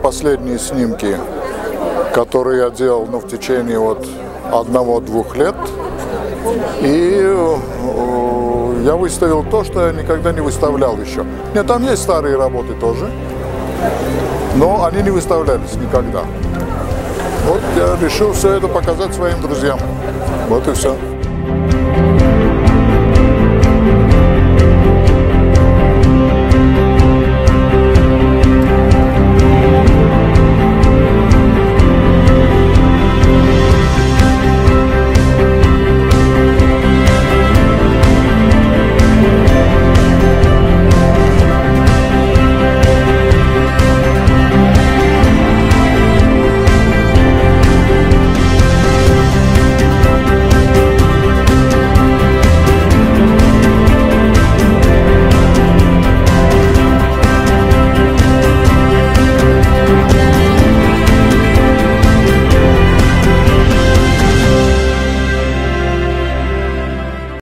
последние снимки, которые я делал, ну, в течение вот 1-2 лет. И я выставил то, что я никогда не выставлял еще. Нет, там есть старые работы тоже, но они не выставлялись никогда. Вот я решил все это показать своим друзьям. Вот и все.